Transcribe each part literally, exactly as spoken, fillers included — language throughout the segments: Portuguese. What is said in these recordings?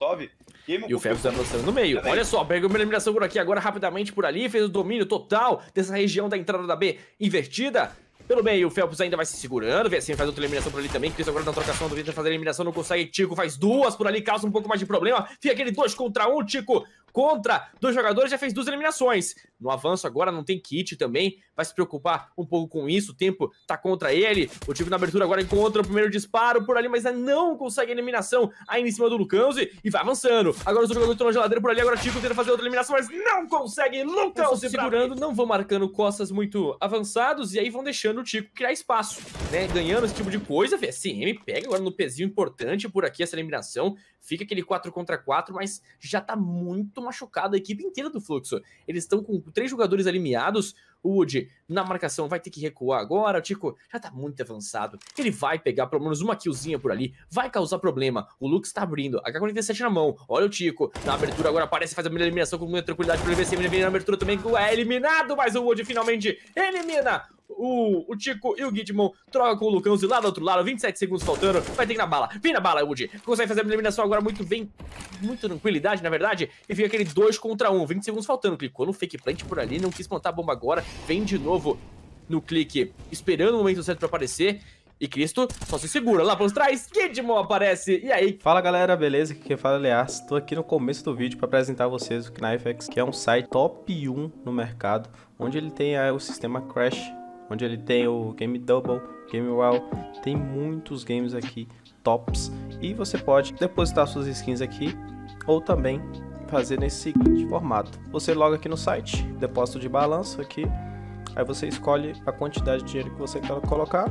Molotov. E o Febs tá avançando no meio. Olha só, pegou uma eliminação por aqui, agora rapidamente por ali, fez o domínio total dessa região da entrada da B invertida. Pelo meio, o Felps ainda vai se segurando, vê assim, faz outra eliminação por ali também, que isso agora na trocação do Victor fazer a eliminação, não consegue, Tico faz duas por ali, causa um pouco mais de problema, fica aquele dois contra um, Tico contra dois jogadores, já fez duas eliminações. No avanço agora não tem kit também, vai se preocupar um pouco com isso, o tempo tá contra ele, o Tico na abertura agora encontra o primeiro disparo por ali, mas não consegue a eliminação ainda em cima do Lucãozi e vai avançando. Agora os jogadores estão na geladeira por ali, agora o Tico tenta fazer outra eliminação, mas não consegue, Lucãozi segurando, não vão marcando costas muito avançados e aí vão deixando o Tico criar espaço, né, ganhando esse tipo de coisa. V S M pega agora no pezinho importante por aqui essa eliminação, fica aquele quatro contra quatro, mas já tá muito machucado a equipe inteira do Fluxo. Eles estão com três jogadores ali miados, o Wood na marcação vai ter que recuar agora, o Tico já tá muito avançado, ele vai pegar pelo menos uma killzinha por ali, vai causar problema, o Lux tá abrindo, a K quarenta e sete na mão, olha o Tico, na abertura agora aparece, faz a primeira eliminação com muita tranquilidade pelo V S M, ele vem na abertura também, é eliminado, mas o Wood finalmente elimina O, o Tico e o Gidmon troca com o Lucãozi lá do outro lado, vinte e sete segundos faltando, vai ter que ir na bala, vem na bala, Woody, consegue fazer a eliminação agora muito bem, muita tranquilidade na verdade, e fica aquele dois contra um, vinte segundos faltando, clicou no fake plant por ali, não quis plantar a bomba agora, vem de novo no clique, esperando o momento certo pra aparecer, e Cristo só se segura, lá por trás, Gidmon aparece, e aí? Fala galera, beleza? Aqui quem fala é Leas, tô aqui no começo do vídeo para apresentar a vocês o Knifex, que é um site top um no mercado, onde ele tem é, o sistema Crash, onde ele tem o Game Double, Game Well, tem muitos games aqui tops e você pode depositar suas skins aqui ou também fazer nesse seguinte formato. Você loga aqui no site, depósito de balanço aqui, aí você escolhe a quantidade de dinheiro que você quer colocar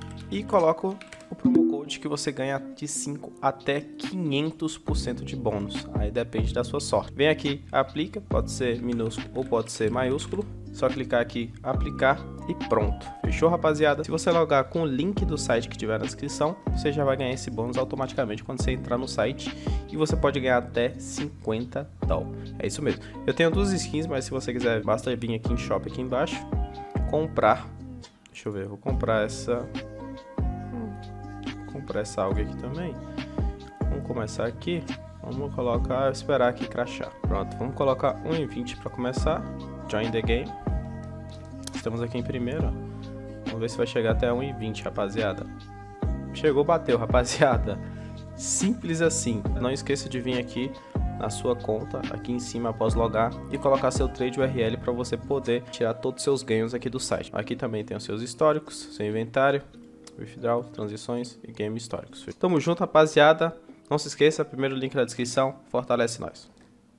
e coloca o promo code que você ganha de cinco até quinhentos por cento de bônus, aí depende da sua sorte. Vem aqui, aplica, pode ser minúsculo ou pode ser maiúsculo, só clicar aqui, aplicar e pronto. Fechou, rapaziada? Se você logar com o link do site que tiver na descrição, você já vai ganhar esse bônus automaticamente quando você entrar no site e você pode ganhar até cinquenta doll. É isso mesmo. Eu tenho duas skins, mas se você quiser, basta vir aqui em shop aqui embaixo, comprar. Deixa eu ver, vou comprar essa... Vou comprar essa alga aqui também. Vamos começar aqui. Vamos colocar, esperar aqui crashar. Pronto, vamos colocar um e vinte para começar. Join the game. Estamos aqui em primeiro. Vamos ver se vai chegar até um e vinte, rapaziada. Chegou, bateu, rapaziada. Simples assim. Não esqueça de vir aqui na sua conta, aqui em cima após logar, e colocar seu trade U R L para você poder tirar todos os seus ganhos aqui do site. Aqui também tem os seus históricos, seu inventário, withdraw, transições e game históricos. Tamo junto, rapaziada. Não se esqueça, primeiro link na descrição, fortalece nós.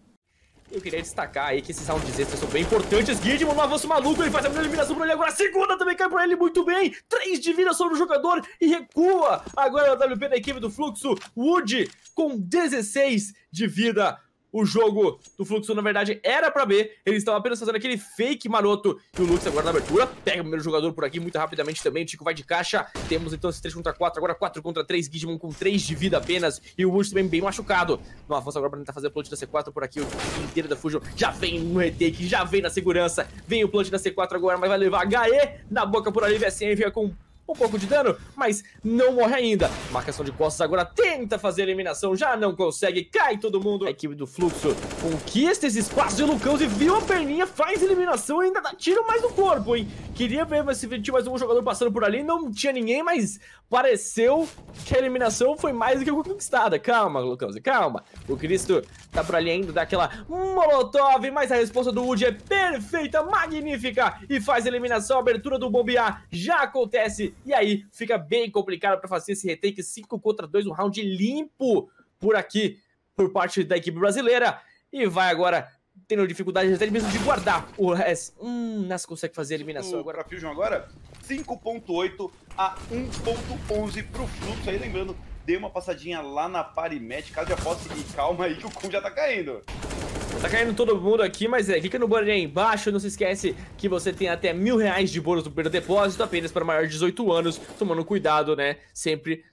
Eu queria destacar aí que esses rounds extras são bem importantes. Gidmon no avanço maluco, ele faz a primeira eliminação por ele agora. A segunda também cai por ele muito bem. três de vida sobre o jogador e recua. Agora o W P da equipe do Fluxo. Wood com dezesseis de vida. O jogo do Fluxo, na verdade, era pra B. Eles estavam apenas fazendo aquele fake maroto. E o Lux agora na abertura pega o primeiro jogador por aqui muito rapidamente também. O Tico vai de caixa. Temos então esse três contra quatro. Agora quatro contra três. Gidmon com três de vida apenas. E o Wood também bem machucado. No avanço agora pra tentar fazer o plant da C quatro por aqui. O time inteiro da Fusion já vem no retake, já vem na segurança. Vem o plant da C quatro agora, mas vai levar H E na boca por ali. V S M fica com um pouco de dano, mas não morre ainda. Marcação de costas agora, tenta fazer a eliminação, já não consegue, cai todo mundo. A equipe do Fluxo conquista esse espaço e o Lucãozi viu a perninha, faz eliminação e ainda dá tiro mais no corpo, hein. Queria ver se tinha mais um jogador passando por ali, não tinha ninguém, mas pareceu que a eliminação foi mais do que conquistada. Calma, Lucãozi, calma. O Cristo tá por ali ainda, dá aquela molotov, mas a resposta do Wood é perfeita, magnífica, e faz a eliminação. A abertura do bombear já acontece. E aí, fica bem complicado para fazer esse retake cinco contra dois, um round limpo por aqui, por parte da equipe brasileira. E vai agora, tendo dificuldade até mesmo de guardar o resto. Hum, Nas consegue fazer a eliminação o, agora. Pra Fusion agora, cinco ponto oito a um ponto onze pro Fluxo. Aí lembrando, dê uma passadinha lá na Parimatch, caso já possa seguir. Calma aí que o Kun já tá caindo. Tá caindo todo mundo aqui, mas é, clica no banner aí embaixo, não se esquece que você tem até mil reais de bônus no primeiro depósito, apenas para maior de dezoito anos, tomando cuidado, né, sempre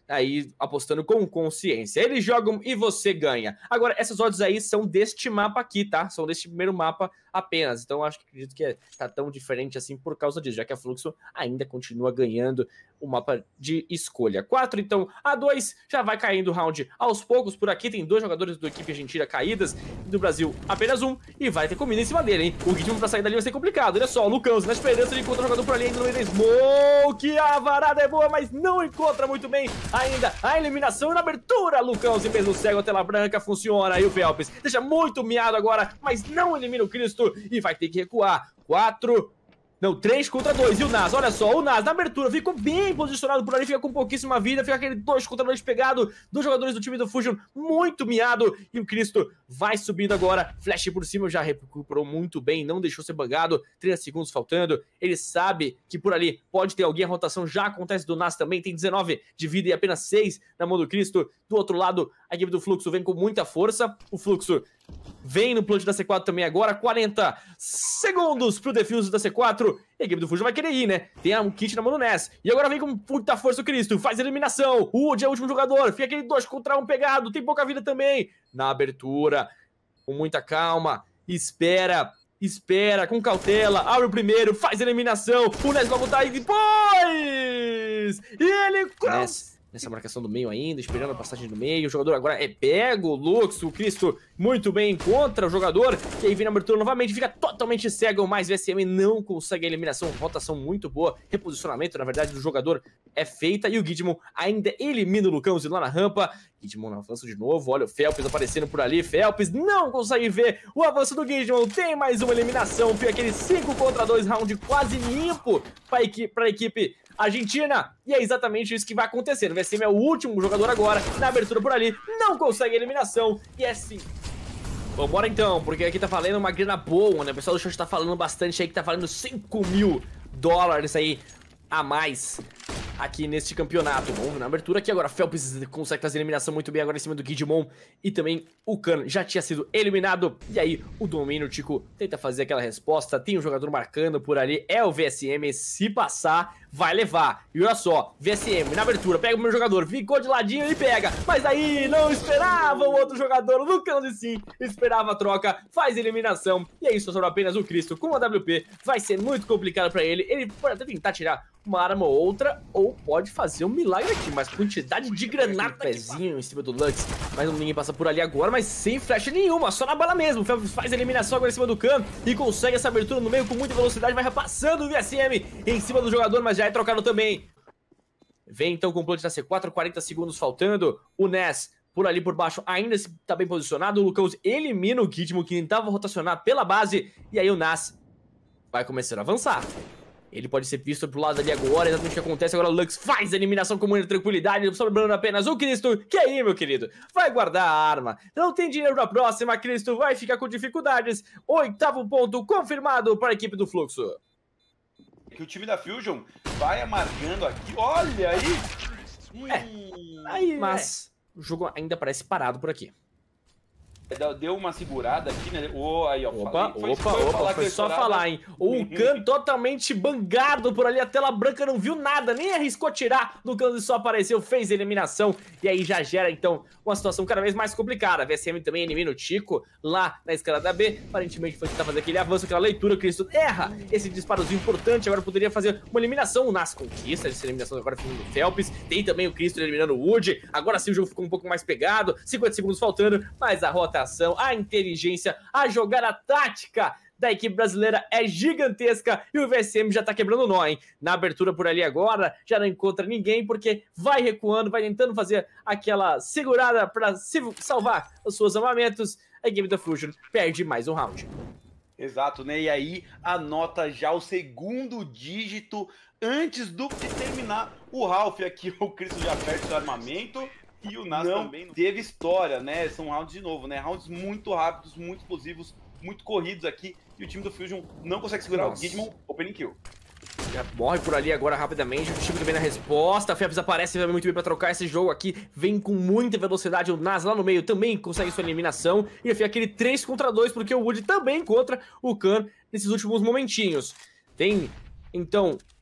aí apostando com consciência. Eles jogam e você ganha. Agora, essas odds aí são deste mapa aqui, tá? São deste primeiro mapa apenas. Então, acho que acredito que é, tá tão diferente assim por causa disso, já que a Fluxo ainda continua ganhando o mapa de escolha. quatro, então, a dois já vai caindo o round aos poucos. Por aqui tem dois jogadores da equipe argentina caídas, do Brasil apenas um, e vai ter comida em cima dele, hein? O ritmo pra sair dali vai ser complicado. Olha só, o Lucão, na esperança de encontrar um jogador por ali ainda no meio da smoke. A varada é boa, mas não encontra muito bem ainda a eliminação e na abertura. Lucão, se mesmo cego, a tela branca funciona. E o Felps deixa muito miado agora, mas não elimina o Cristo e vai ter que recuar. quatro... Não, três contra dois. E o Nas, olha só, o Nas na abertura ficou bem posicionado por ali, fica com pouquíssima vida, fica aquele dois contra dois pegado dos jogadores do time do Fusion, muito miado. E o Cristo vai subindo agora, flash por cima, já recuperou muito bem, não deixou ser bugado, trinta segundos faltando. Ele sabe que por ali pode ter alguém, a rotação já acontece do Nas também, tem dezenove de vida e apenas seis na mão do Cristo. Do outro lado, a equipe do Fluxo vem com muita força, o Fluxo vem no plant da C quatro também agora, quarenta segundos pro defuse da C quatro. E a equipe do Fusion vai querer ir, né? Tem um kit na mão do Ness. E agora vem com muita força o Cristo, faz a eliminação. O Wood é o último jogador, fica aquele dois contra um pegado, tem pouca vida também. Na abertura, com muita calma, espera, espera, com cautela, abre o primeiro, faz a eliminação. O Ness logo tá aí depois. E ele... Ness. Nessa marcação do meio ainda, esperando a passagem do meio. O jogador agora é pego, o Lux, o Cristo muito bem contra o jogador. E aí vem na abertura novamente, fica totalmente cego, mas V S M não consegue a eliminação. Rotação muito boa, reposicionamento, na verdade, do jogador é feita. E o Gidmon ainda elimina o Lucãozinho lá na rampa. Gidmon no avanço de novo, olha o Felps aparecendo por ali. Felps não consegue ver o avanço do Gidmon. Tem mais uma eliminação, fica aquele cinco contra dois, round quase limpo para a equipe, para a equipe Argentina, e é exatamente isso que vai acontecer. O V S M é o último jogador agora, na abertura por ali, não consegue a eliminação, e é sim. Vambora então, porque aqui tá valendo uma grana boa, né? O pessoal do chat tá falando bastante aí, que tá valendo cinco mil dólares aí a mais aqui neste campeonato. Bom, na abertura aqui agora, Felps consegue fazer a eliminação muito bem agora em cima do Gidmon. E também o Khan já tinha sido eliminado. E aí o domínio, Tico, tenta fazer aquela resposta. Tem um jogador marcando por ali, é o V S M. Se passar, vai levar. E olha só, V S M na abertura, pega o meu jogador, ficou de ladinho e pega. Mas aí não esperava o outro jogador, o Lucão sim, esperava a troca, faz a eliminação. E aí só sobra apenas o Cristo com a W P. Vai ser muito complicado pra ele. Ele pode até tentar tirar uma arma ou outra, ou pode fazer um milagre aqui, mas quantidade de granada, pezinho em cima do Lux, mas ninguém passa por ali agora, mas sem flecha nenhuma, só na bala mesmo. O Felps faz a eliminação agora em cima do Khan e consegue essa abertura no meio com muita velocidade, vai passando o V S M em cima do jogador, mas já é trocado também. Vem então com o plant da C quatro, quarenta segundos faltando, o Ness por ali por baixo ainda está bem posicionado, o Lucão elimina o Gidmon que tentava rotacionar pela base, e aí o Nas vai começar a avançar. Ele pode ser visto pro lado ali agora, exatamente o que acontece. Agora o Lux faz a eliminação com muita tranquilidade, sobrando apenas o Cristo. Que aí, meu querido? Vai guardar a arma. Não tem dinheiro pra próxima, Cristo vai ficar com dificuldades. Oitavo ponto confirmado para a equipe do Fluxo. Que o time da Fusion vai amargando aqui, olha aí. É, aí mas é. O jogo ainda parece parado por aqui. Deu uma segurada aqui, né? Oh, aí, ó, opa, falei, opa, foi opa, foi só falar, hein? O Khan totalmente bangado por ali, a tela branca não viu nada, nem arriscou tirar. No Khan só apareceu, fez a eliminação. E aí já gera, então, uma situação cada vez mais complicada. A V S M também elimina o Tico lá na escalada B. Aparentemente foi tentar fazer aquele avanço, aquela leitura. O Cristo erra esse disparozinho importante. Agora poderia fazer uma eliminação. O Nas conquista essa eliminação agora ficando no Felps. Tem também o Cristo eliminando o Wood. Agora sim o jogo ficou um pouco mais pegado. cinquenta segundos faltando, mas a rota a inteligência, a jogada tática da equipe brasileira é gigantesca e o V S M já tá quebrando o nó, hein? Na abertura por ali agora, já não encontra ninguém porque vai recuando, vai tentando fazer aquela segurada para salvar os seus armamentos. A equipe da Fusion perde mais um round. Exato, né? E aí anota já o segundo dígito antes do que terminar o Ralph. Aqui o Cristo já perde o armamento. E o Nas não também teve história, né? São rounds de novo, né? Rounds muito rápidos, muito explosivos, muito corridos aqui. E o time do Fusion não consegue segurar. Nossa. O Gidmon, opening kill. Já morre por ali agora rapidamente. O time também na resposta. A Felps aparece muito bem pra trocar esse jogo aqui. Vem com muita velocidade. O Nas lá no meio também consegue sua eliminação. E fica aquele três contra dois, porque o Wood também encontra o Khan nesses últimos momentinhos. Tem, então,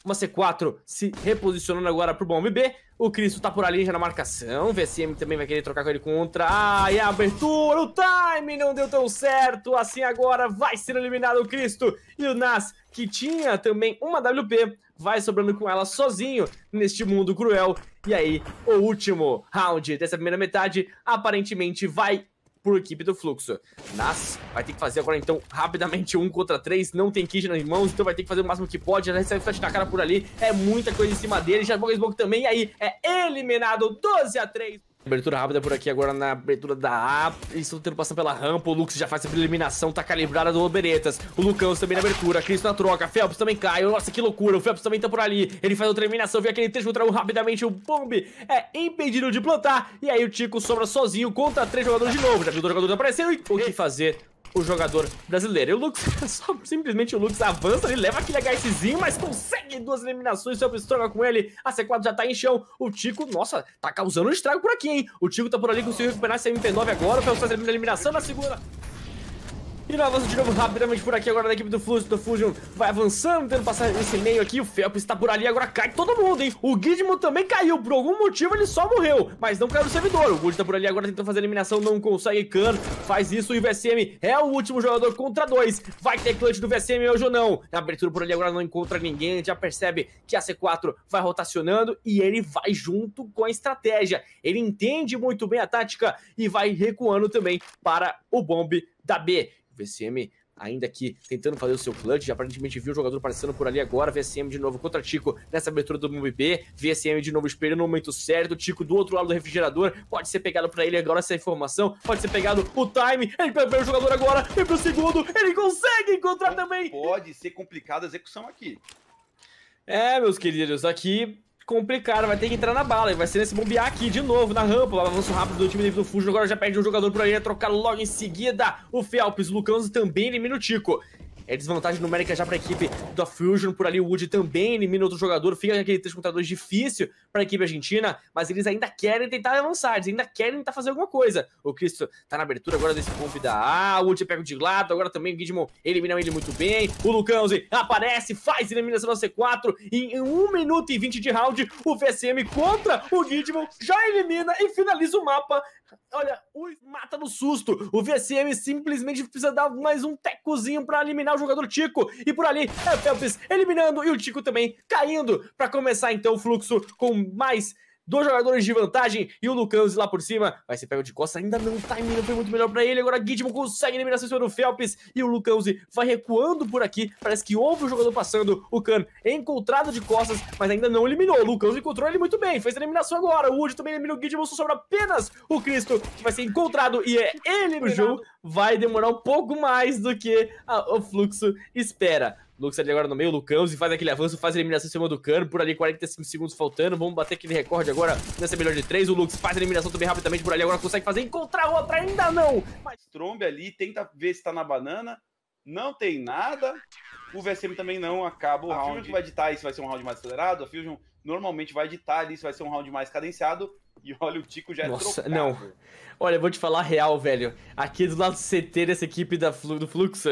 Uma C quatro se reposicionando agora pro bomb B. O Cristo tá por ali já na marcação. O V S M também vai querer trocar com ele contra. Ah, e a abertura, o time não deu tão certo. Assim agora vai ser eliminado o Cristo. E o Nas, que tinha também uma W P, vai sobrando com ela sozinho neste mundo cruel. E aí, o último round dessa primeira metade aparentemente vai por equipe do Fluxo. Nas vai ter que fazer agora então rapidamente um contra três, não tem kit nas mãos, então vai ter que fazer o máximo que pode, já recebe flash na cara por ali, é muita coisa em cima dele, já boga smoke também, e aí é eliminado doze a três. Abertura rápida por aqui agora na abertura da A. Eles estão tentando passar pela rampa. O Lux já faz a eliminação, tá calibrada do Oberetas. O Lucão também na abertura. Cristo na troca. Phelps também cai. Nossa, que loucura. O Phelps também tá por ali. Ele faz outra eliminação. Vê aquele três contra um rapidamente. O Bomb é impedido de plantar. E aí o Tico sobra sozinho contra três jogadores de novo. Já viu o jogador apareceu e o que fazer? O jogador brasileiro. E o Lux, só simplesmente o Lux avança, ele leva aquele HSzinho, mas consegue duas eliminações, o Phelps troca com ele, a C quatro já tá em chão, o Tico, nossa, tá causando um estrago por aqui, hein? O Tico tá por ali, conseguiu recuperar esse M P nove agora, o Phelps faz a eliminação na segunda. E no avanço de novo rapidamente por aqui agora da equipe do Fusion, do Fusion vai avançando, tentando passar esse meio aqui, o Phelps está por ali, agora cai todo mundo, hein? O Gizmo também caiu, por algum motivo ele só morreu, mas não caiu no servidor. O Wood tá por ali agora tentando fazer a eliminação, não consegue, Khan faz isso e o V S M é o último jogador contra dois. Vai ter clutch do V S M hoje ou não? Na abertura por ali agora não encontra ninguém, já percebe que a C quatro vai rotacionando e ele vai junto com a estratégia. Ele entende muito bem a tática e vai recuando também para o bomb da B. V S M ainda aqui tentando fazer o seu clutch, já aparentemente viu o jogador aparecendo por ali agora, V S M de novo contra Tico nessa abertura do M B, V S M de novo esperando o momento certo, Tico do outro lado do refrigerador, pode ser pegado pra ele agora essa informação, pode ser pegado o time, ele pega o jogador agora, vem pro segundo, ele consegue encontrar Não também. Pode ser complicada a execução aqui. É, meus queridos, aqui complicado, vai ter que entrar na bala e vai ser nesse bombear aqui de novo na rampa, o avanço rápido do time do Fusion, agora já perde um jogador por aí, é trocar logo em seguida o Phelps, o Lucão também elimina o Tico. É desvantagem numérica já para a equipe da Fusion, por ali o Wood também elimina outro jogador, fica aquele três contra dois difícil para a equipe argentina, mas eles ainda querem tentar avançar, eles ainda querem tentar fazer alguma coisa. O Cristo tá na abertura agora desse bomb da A, o Wood pega de lado, agora também o Gizmo elimina ele muito bem, o Lucãozi aparece, faz eliminação da C quatro, e em um minuto e vinte de round, o V S M contra o Gizmo já elimina e finaliza o mapa. Olha, o mata no susto. O V S M simplesmente precisa dar mais um tecozinho pra eliminar o jogador Tico. E por ali é o Phelps eliminando e o Tico também caindo pra começar então o fluxo com mais dois jogadores de vantagem e o Lucãozi lá por cima vai ser pego de costas, ainda não tá indo, foi muito melhor pra ele, agora Gizmo consegue eliminação sobre o Phelps e o Lucãozi vai recuando por aqui, parece que houve um jogador passando, o Khan é encontrado de costas, mas ainda não eliminou, o Lucãozi encontrou ele muito bem, fez a eliminação agora, o Wood também eliminou o Gizmo, só sobra apenas o Cristo, que vai ser encontrado e é eliminado. O jogo vai demorar um pouco mais do que a, o fluxo espera. Lux ali agora no meio, o Lucãozi faz aquele avanço, faz a eliminação em cima do Khan, por ali quarenta e cinco segundos faltando, vamos bater aquele recorde agora nessa melhor de três, o Lux faz a eliminação também rapidamente por ali, agora consegue fazer, encontrar outra, ainda não! Mas trombe ali, tenta ver se tá na banana, não tem nada, o V S M também não, acaba o a round. A Fusion vai ditar aí se vai ser um round mais acelerado, a Fusion normalmente vai ditar ali se vai ser um round mais cadenciado, e olha, o Tico já é Nossa, trocado. Não. Olha, eu vou te falar a real, velho. Aqui do lado do C T dessa equipe da Flu, do Fluxo,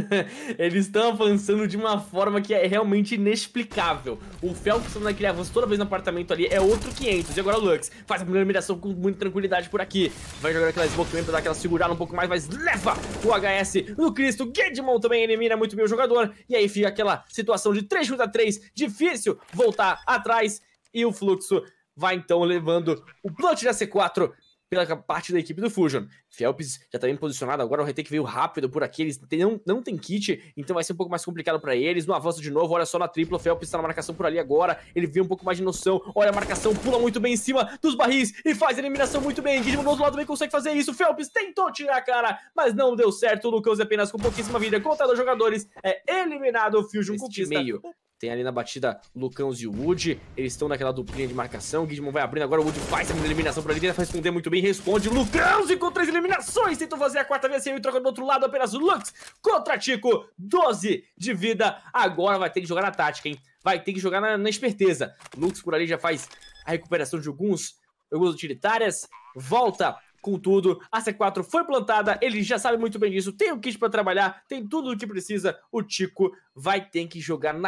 eles estão avançando de uma forma que é realmente inexplicável. O Phelps naquele avanço toda vez no apartamento ali é outro quinhentos. E agora o Lux faz a primeira eliminação com muita tranquilidade por aqui. Vai jogar aquela smoke pra dar aquela segurada um pouco mais, mas leva o H S no Cristo. Gizmo também elimina muito bem o jogador. E aí fica aquela situação de três contra três. Difícil voltar atrás. E o Fluxo vai então levando o clutch da C quatro pela parte da equipe do Fusion. Phelps já tá bem posicionado, agora o retake veio rápido por aqui, eles não, não tem kit, então vai ser um pouco mais complicado pra eles. No avanço de novo, olha só na tripla, o Phelps tá na marcação por ali agora, ele vê um pouco mais de noção, olha a marcação, pula muito bem em cima dos barris e faz a eliminação muito bem. Gizmo do outro lado também consegue fazer isso, Phelps tentou tirar a cara, mas não deu certo. O Lucãozi apenas com pouquíssima vida contra dois jogadores, é eliminado. O Fusion conquista meio. Tem ali na batida o Lucãozi e o Wood. Eles estão naquela duplinha de marcação. O Gizmo vai abrindo agora. O Wood faz a eliminação por ali. Tenta responder muito bem. Responde. O Lucãozi com três eliminações. Tentou fazer a quarta vez. E troca do outro lado. Apenas o Lux contra Tico. doze de vida. Agora vai ter que jogar na tática, hein? Vai ter que jogar na, na esperteza. O Lux por ali já faz a recuperação de alguns, alguns utilitárias. Volta com tudo, a C quatro foi plantada, ele já sabe muito bem disso, tem o kit pra trabalhar, tem tudo o que precisa, o Tico vai ter que jogar na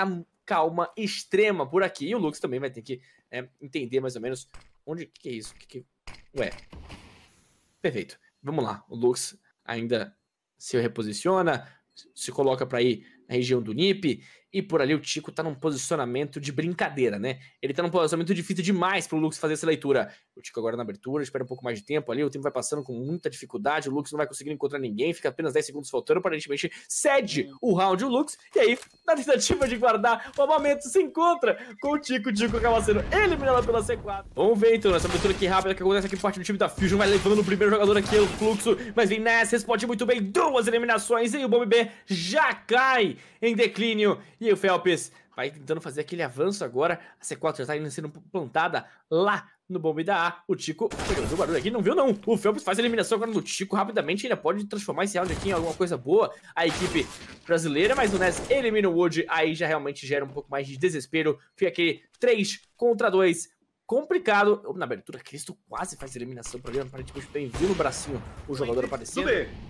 calma extrema por aqui. E o Lux também vai ter que é, entender mais ou menos onde... Que é isso? Que que... Ué. Perfeito. Vamos lá. O Lux ainda se reposiciona, se coloca pra ir na região do N I P. E por ali o Tico tá num posicionamento de brincadeira, né? Ele tá num posicionamento difícil demais pro Lux fazer essa leitura. O Tico agora na abertura, espera um pouco mais de tempo ali, o tempo vai passando com muita dificuldade, o Lux não vai conseguir encontrar ninguém, fica apenas dez segundos faltando, aparentemente cede o round o Lux, e aí, na tentativa de guardar o armamento, se encontra com o Tico, o Tico acaba sendo eliminado pela C quatro. Vamos ver então, essa abertura aqui rápida que acontece aqui por parte do time da Fusion, vai levando o primeiro jogador aqui, o Fluxo, mas vem nessa, responde muito bem, duas eliminações, e o Bomb B já cai em declínio, e o Felps vai tentando fazer aquele avanço agora. A C quatro já tá sendo plantada lá no bombe da A. O Tico pegou o barulho aqui, não viu não. O Felps faz a eliminação agora do Tico rapidamente. Ele pode transformar esse round aqui em alguma coisa boa. A equipe brasileira, mas o Ness elimina o Wood. Aí já realmente gera um pouco mais de desespero. Fica aquele três contra dois. Complicado. Na abertura, Cristo quase faz a eliminação pra ele. Aparentemente bem viu no bracinho o jogador aparecendo.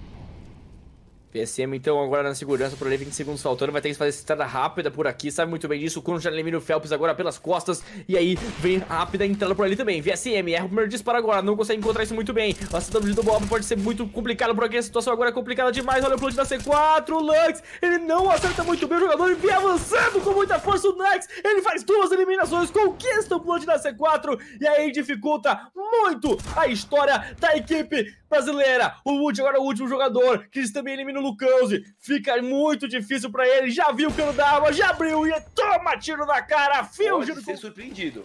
P S M então agora na segurança, por ali vinte segundos faltando, vai ter que fazer essa estrada rápida por aqui, sabe muito bem disso, o Kuno já elimina o Felps agora pelas costas, e aí vem rápida entrada por ali também, V S M erra o primeiro disparo agora, não consegue encontrar isso muito bem, a C W do Bob pode ser muito complicado por aqui, a situação agora é complicada demais, olha o plot da C quatro, o Lux, ele não acerta muito bem o jogador e vem avançando com muita força o Nux, ele faz duas eliminações, conquista o plot da C quatro, e aí dificulta muito a história da equipe brasileira. O Wood agora é o último jogador, que também elimina o Lucãozi. Fica muito difícil pra ele. Já viu o cano da água, já abriu e toma tiro na cara. Fusion Pode ser surpreendido.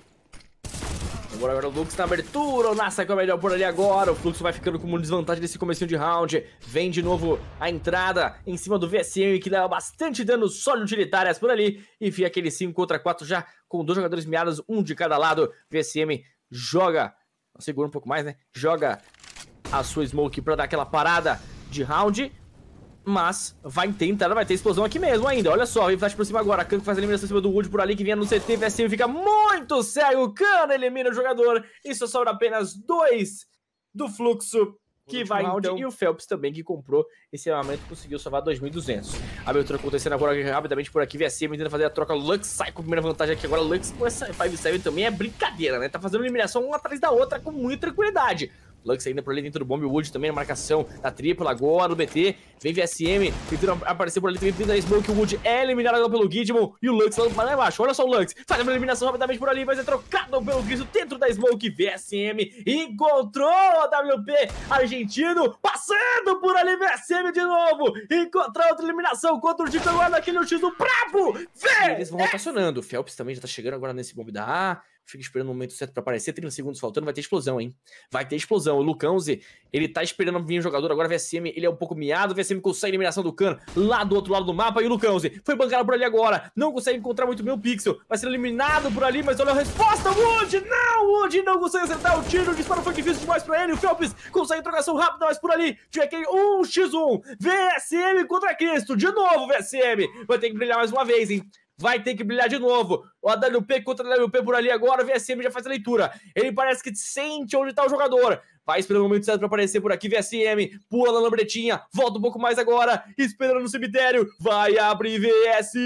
Agora, agora o Lux na abertura, o Nassa que é o melhor por ali agora. O Fluxo vai ficando com uma desvantagem nesse comecinho de round. Vem de novo a entrada em cima do V S M, que leva bastante dano só de utilitárias por ali. E fica aquele cinco contra quatro já com dois jogadores meados, um de cada lado. V S M joga, segura um pouco mais, né? Joga a sua smoke pra dar aquela parada de round, mas vai tentar, vai ter explosão aqui mesmo ainda, olha só, vem flash por cima agora, Khan faz a eliminação em cima do Wood por ali, que vinha no C T, V S M fica muito cego, Khan elimina o jogador, e só sobra apenas dois do Fluxo, que vai round, então, e o Felps também, que comprou esse armamento, conseguiu salvar dois mil e duzentos. A abertura acontecendo agora rapidamente por aqui, V S M tentando fazer a troca, Lux sai com a primeira vantagem aqui, agora Lux com essa cinco sete também é brincadeira, né, tá fazendo eliminação uma atrás da outra com muita tranquilidade. Lux ainda por ali dentro do bombe, o Wood também na marcação da tripla, agora no B T, vem V S M, tentando aparecer por ali também dentro da smoke, o Wood é eliminado agora pelo Gidmon, e o Lux lá embaixo, olha só o Lux, faz uma eliminação rapidamente por ali, vai ser trocado pelo Cristo dentro da smoke, V S M encontrou a W P argentino, passando por ali, V S M de novo, encontrou outra eliminação contra o Tico agora naquele X do bravo, vê! Eles vão rotacionando, o Felps também já tá chegando agora nesse bombe da A, fica esperando o momento certo pra aparecer, trinta segundos faltando, vai ter explosão, hein? Vai ter explosão. O Lucãozi, ele tá esperando vir o jogador, agora o V S M, ele é um pouco miado, o V S M consegue a eliminação do Khan lá do outro lado do mapa, e o Lucãozi foi bancado por ali agora, não consegue encontrar muito bem o Pixel, vai ser eliminado por ali, mas olha a resposta, Wood! Não, Wood não consegue acertar o tiro, o disparo foi difícil demais pra ele, o Felps consegue trocação rápida, mas por ali, fica aquele um contra um, V S M contra Cristo, de novo V S M, vai ter que brilhar mais uma vez, hein? Vai ter que brilhar de novo. O A W P contra o A W P por ali agora. O V S M já faz a leitura. Ele parece que sente onde tá o jogador. Vai esperando o momento certo pra aparecer por aqui. V S M pula na lambretinha. Volta um pouco mais agora. Esperando no cemitério. Vai abrir V S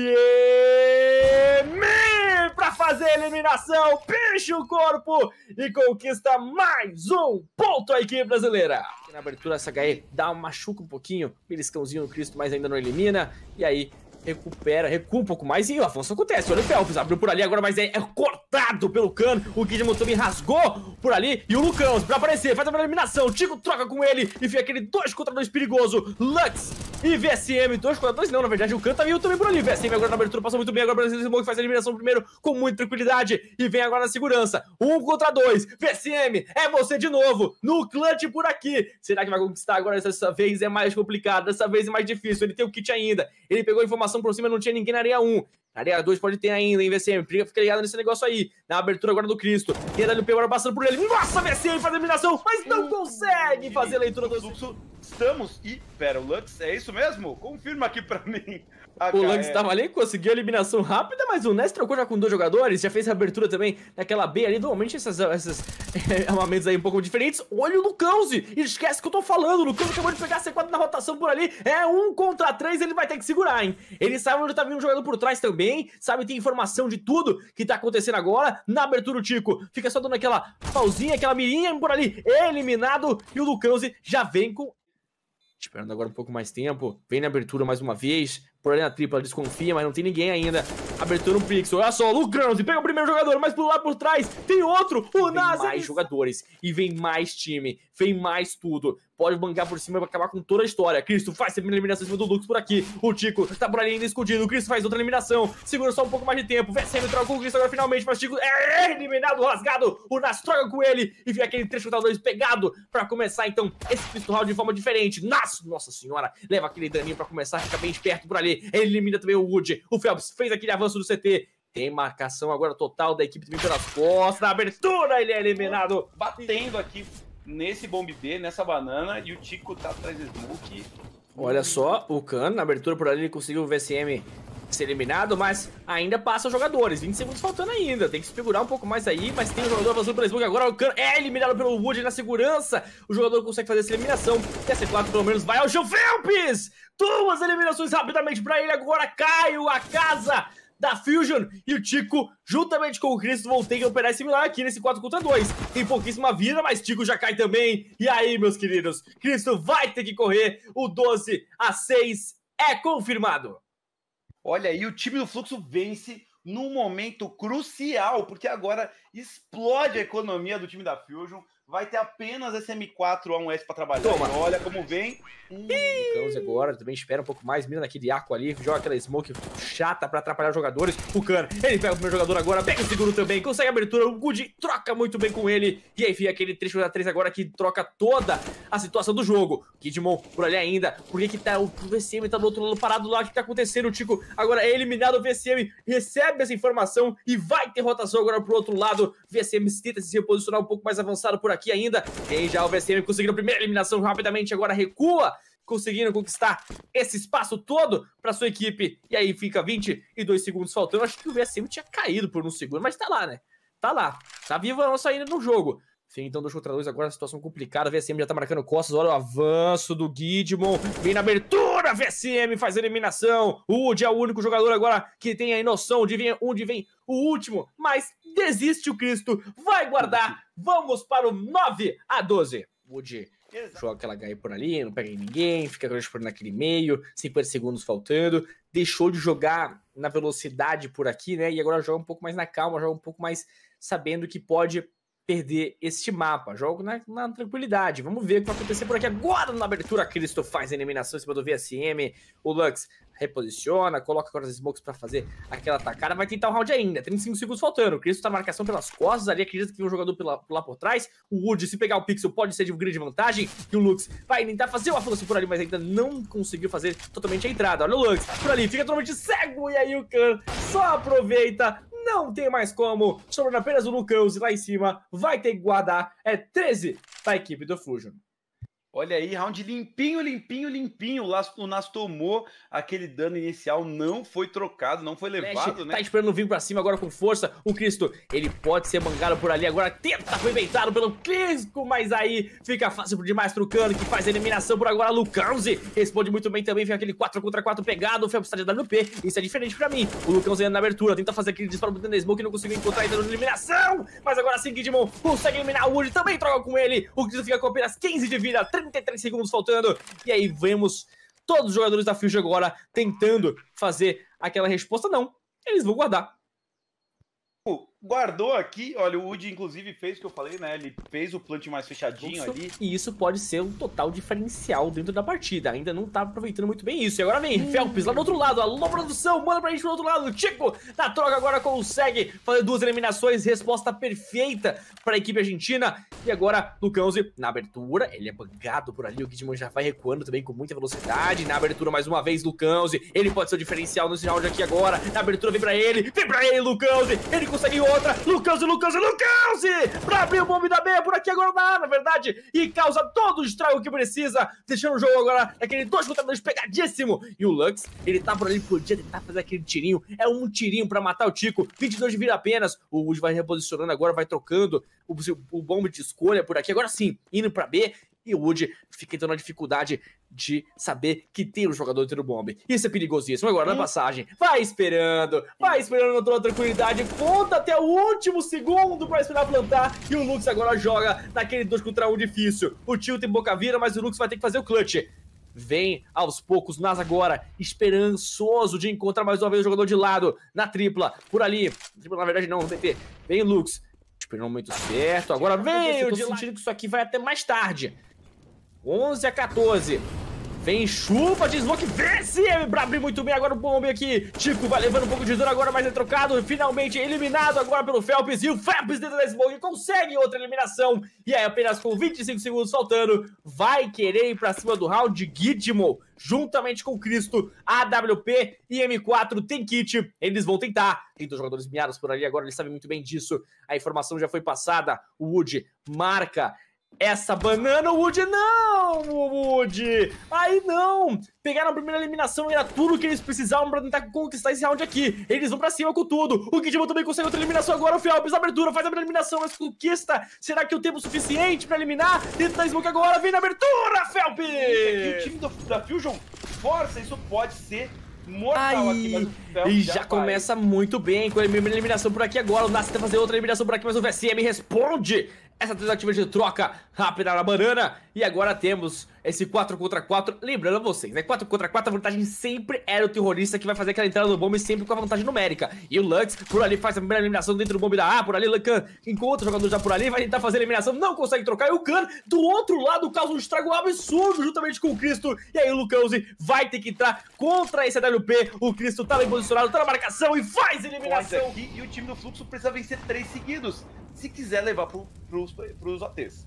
M pra fazer a eliminação. Picha o corpo e conquista mais um ponto a equipe brasileira. Aqui na abertura, essa H E dá, machuca um pouquinho. Beliscãozinho no Cristo, mas ainda não elimina. E aí recupera, recua um pouco mais e o avanço acontece. Olha o Felps, abriu por ali, agora mas é, é cortado pelo Khan. O Gidmon também rasgou por ali. E o Lucãozi pra aparecer, faz a eliminação. O Tico troca com ele e fica aquele dois contra dois perigoso. Lux e V S M, dois contra dois não, na verdade o Khan tá vindo também por ali. V S M agora na abertura passou muito bem, agora o Brasil Smoke faz a eliminação primeiro com muita tranquilidade. E vem agora na segurança, um contra dois. V S M, é você de novo, no clutch por aqui. Será que vai conquistar agora? Dessa vez é mais complicado, dessa vez é mais difícil. Ele tem o kit ainda, ele pegou a informação por cima, não tinha ninguém na área um. Na área dois pode ter ainda, hein, V S M. Fica ligado nesse negócio aí. Na abertura agora do Cristo. E a W P agora passando por ele. Nossa, V S M faz a eliminação, mas não consegue fazer a leitura do fluxo. estamos... E, pera, o Lux, é isso mesmo? Confirma aqui pra mim. O Lux tava ali, conseguiu a eliminação rápida, mas o Ness trocou já com dois jogadores, já fez a abertura também naquela B ali. Normalmente essas, essas armamentos aí um pouco diferentes. Olha o Lucãozi, esquece que eu tô falando, o Lucãozi acabou de pegar C quatro na rotação por ali, é um contra três, ele vai ter que segurar, hein. Ele sabe onde tá vindo um jogador por trás também, sabe, tem informação de tudo que tá acontecendo agora. Na abertura o Tico fica só dando aquela pausinha, aquela mirinha por ali, eliminado, e o Lucãozi já vem com... Esperando agora um pouco mais tempo, vem na abertura mais uma vez, por ali na tripla desconfia, mas não tem ninguém ainda. Abertura no Pixel, olha só, o Lucãozi pega o primeiro jogador, mas por lá por trás tem outro, o Nas. Vem mais jogadores, e vem mais time, vem mais tudo. Pode bancar por cima e acabar com toda a história. Cristo faz a eliminação em cima do Lux por aqui. O Tico tá por ali ainda escondido. O Cristo faz outra eliminação. Segura só um pouco mais de tempo. V S M troca com o Cristo agora finalmente. Mas o Tico é eliminado, rasgado. O Nas troca com ele. E vem aquele trecho dois pegado pra começar então esse Cristo round de forma diferente. Nas, nossa senhora, leva aquele daninho pra começar. Fica bem esperto por ali. Ele elimina também o Wood. O Phelps fez aquele avanço do C T. Tem marcação agora total da equipe também pelas costas. Na abertura ele é eliminado. Batendo aqui nesse bomb B, nessa banana, e o Tico tá atrás do Smoke. Olha só, o Khan, na abertura por ali, ele conseguiu o V S M ser eliminado, mas ainda passa os jogadores, vinte segundos faltando ainda, tem que se segurar um pouco mais aí, mas tem um jogador avançando pelo Smoke agora, o Khan é eliminado pelo Wood na segurança, o jogador consegue fazer essa eliminação, e a C quatro pelo menos vai ao João Phelps! Duas eliminações rapidamente pra ele, agora cai a casa da Fusion, e o Tico, juntamente com o Cristo, vão ter que operar esse milagre aqui nesse quatro contra dois. Tem pouquíssima vida, mas Tico já cai também. E aí, meus queridos, Cristo vai ter que correr. O doze a seis é confirmado. Olha aí, o time do Fluxo vence num momento crucial, porque agora explode a economia do time da Fusion. Vai ter apenas esse M quatro A um S pra trabalhar. Toma. Olha como vem. Hum. Lucãozi agora também espera um pouco mais, mira naquele arco ali, joga aquela smoke chata pra atrapalhar os jogadores. O Khan, ele pega o primeiro jogador agora, pega o segundo também, consegue a abertura, o Good troca muito bem com ele. E aí fica aquele trecho da três agora que troca toda a situação do jogo. Kidmon por ali ainda, por que que tá o V C M tá do outro lado parado lá, o que tá acontecendo? O Tico agora é eliminado, o V C M recebe essa informação e vai ter rotação agora pro outro lado. V S M tenta se reposicionar um pouco mais avançado por aqui ainda. Tem já o V S M conseguindo a primeira eliminação rapidamente, agora recua, conseguindo conquistar esse espaço todo para sua equipe. E aí fica vinte e dois segundos faltando. Acho que o V S M tinha caído por um segundo, mas tá lá, né? Tá lá. Tá vivo a nossa ainda no jogo. Sim, então dois contra dois agora, situação complicada. V S M já tá marcando costas. Olha o avanço do Guidmon. Vem na abertura, V S M faz a eliminação. O Wood é o único jogador agora que tem a noção de vem, onde vem o último. Mas desiste o Cristo. Vai guardar. Vamos para o nove a doze. Wood joga aquela H E por ali, não pega em ninguém, fica por naquele meio, cinquenta segundos faltando, deixou de jogar na velocidade por aqui, né, e agora joga um pouco mais na calma, joga um pouco mais sabendo que pode perder este mapa, jogo na, na tranquilidade. Vamos ver o que vai acontecer por aqui agora na abertura. Cristo faz a eliminação em cima do V S M, o Lux reposiciona, coloca agora as smokes pra fazer aquela atacada, vai tentar o round ainda, trinta e cinco segundos faltando, o Cristo tá marcação pelas costas, ali acredita que tem um jogador pela, lá por trás, o Wood, se pegar o Pixel, pode ser de grande vantagem, e o Lux vai tentar fazer o avanço por ali, mas ainda não conseguiu fazer totalmente a entrada. Olha o Lux, por ali, fica totalmente cego, e aí o Khan só aproveita, não tem mais como, sobrando apenas o Lucãozi lá em cima, vai ter que guardar, é treze para a equipe do Fusion. Olha aí, round limpinho, limpinho, limpinho. O Nas tomou aquele dano inicial, não foi trocado, não foi levado, Mexe, né? Tá esperando vir pra cima agora com força. O Cristo, ele pode ser mangado por ali agora. Tenta, foi beitado pelo Clisco, mas aí fica fácil demais pro Cano, que faz a eliminação por agora. Lucãozi responde muito bem também, vem aquele quatro contra quatro pegado. O Phelps tá de W P, isso é diferente pra mim. O Lucãozi anda na abertura, tenta fazer aquele disparo dentro da smoke, não conseguiu encontrar ainda na eliminação. Mas agora sim, Kidmon consegue eliminar o Wood, também troca com ele. O Cristo fica com apenas quinze de vida, trinta e três segundos faltando, e aí vemos todos os jogadores da Fusion agora tentando fazer aquela resposta. Não, eles vão guardar. Guardou aqui, olha, o Wood inclusive fez o que eu falei, né, ele fez o plant mais fechadinho isso, ali. E isso pode ser um total diferencial dentro da partida, ainda não tá aproveitando muito bem isso. E agora vem hum. Phelps lá do outro lado, alô produção, manda pra gente pro outro lado, Tico na troca agora consegue fazer duas eliminações, resposta perfeita pra equipe argentina. E agora Lucãozi na abertura, ele é bangado por ali, o Kidmon já vai recuando também com muita velocidade. Na abertura mais uma vez Lucãozi, ele pode ser o diferencial nesse round aqui agora, na abertura vem pra ele, vem pra ele Lucãozi, ele consegue outra. Lucãozi, Lucãozi, Lucãozi! Pra abrir o bombe da B por aqui agora na A, na verdade. E causa todo o estrago que precisa. Deixando o jogo agora naquele dois contra dois pegadíssimo. E o Lux, ele tá por ali, podia tentar fazer aquele tirinho. É um tirinho pra matar o Tico. vinte e dois de vida apenas. O Wood vai reposicionando agora, vai trocando o, o bombe de escolha por aqui. Agora sim, indo pra B. E o Wood fica então na dificuldade de saber que tem um jogador dentro do bombe. Isso é perigosíssimo. Agora hum. na passagem, vai esperando, vai esperando na toda tranquilidade, conta até o último segundo pra esperar plantar. E o Lux agora joga naquele dois contra um difícil. O tio tem boca vira, mas o Lux vai ter que fazer o clutch. Vem aos poucos, Nas agora, esperançoso de encontrar mais uma vez o jogador de lado, na tripla, por ali. Tripla, na verdade não, no T P. Vem o Lux, esperando o momento certo. Agora vem, eu tô sentindo que isso aqui vai até mais tarde. onze a quatorze. Vem chuva de smoke. Vence pra abrir muito bem agora o bombe aqui. Tico vai levando um pouco de dano agora, mas é trocado. Finalmente eliminado agora pelo Felps. E o Felps dentro da smoke consegue outra eliminação. E aí apenas com vinte e cinco segundos faltando, vai querer ir pra cima do round. Gitmo, juntamente com o Cristo, A W P e M quatro tem kit. Eles vão tentar. Tem dois jogadores miados por ali agora, eles sabem muito bem disso. A informação já foi passada. O Wood marca essa banana. O Wood não, o Wood. Aí não. Pegaram a primeira eliminação, era tudo que eles precisavam pra tentar conquistar esse round aqui. Eles vão pra cima com tudo. O Gitmo também consegue outra eliminação agora. O Felps, abertura, faz a primeira eliminação, mas conquista. Será que o tempo suficiente pra eliminar? Dentro da smoke agora, vem na abertura, Felps. E o time do, da Fusion força, isso pode ser mortal. Aí, aqui, mas e já, já começa muito bem com a primeira eliminação por aqui agora. O Nas tenta fazer outra eliminação por aqui, mas o V S M responde essa tentativa de troca rápida na banana. E agora temos esse quatro contra quatro. Lembrando a vocês, né? quatro contra quatro, a vantagem sempre era o terrorista que vai fazer aquela entrada no bombe, sempre com a vantagem numérica. E o Lux, por ali, faz a primeira eliminação dentro do bombe da A. Por ali, o Khan encontra o jogador já por ali, vai tentar fazer a eliminação, não consegue trocar. E o Khan, do outro lado, causa um estrago absurdo juntamente com o Cristo. E aí o Lucãozi vai ter que entrar contra esse A W P. O Cristo tá bem posicionado, tá na marcação e faz a eliminação. Aqui, e o time do Fluxo precisa vencer três seguidos se quiser levar pro, pros, pros O Ts.